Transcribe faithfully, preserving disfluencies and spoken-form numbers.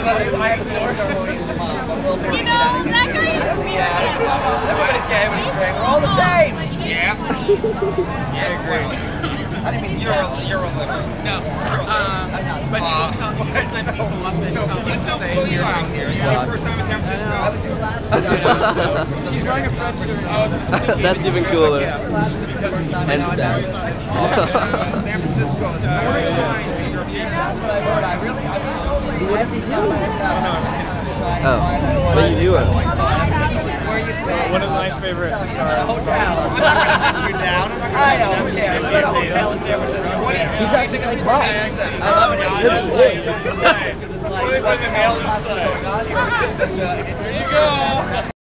I have a similar story. You know, that guy is weird. Yeah. Everybody's gay, everybody's straight. We're all the same. Yeah. Yeah, great. I didn't mean you're a, you're a little. No. Uh, but uh, so, so YouTube flew you out here. You were first time in San Francisco. He's wearing a French shirt. That's even cooler. And sad. San Francisco is very kind to European. What does he do? Oh, what are you doing? Where you stay? One of my favorite cars. Hotel. I'm not going to put you down. I'm not going to I know, okay. I'm at a hotel in San Francisco. What do you, He's what do you think of the price? I love it. It's It's like, what the hell is going on? There you go.